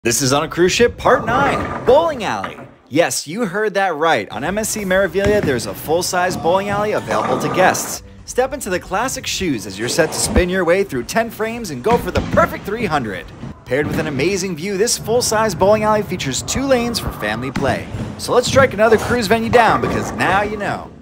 This is On a Cruise Ship Part 9, Bowling Alley. Yes, you heard that right. On MSC Meraviglia, there's a full-size bowling alley available to guests. Step into the classic shoes as you're set to spin your way through 10 frames and go for the perfect 300. Paired with an amazing view, this full-size bowling alley features 2 lanes for family play. So let's strike another cruise venue down because now you know.